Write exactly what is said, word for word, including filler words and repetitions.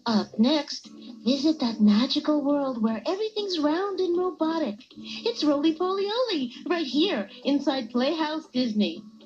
Up next, visit that magical world where everything's round and robotic. It's Roly Poly Oly, right here inside Playhouse Disney.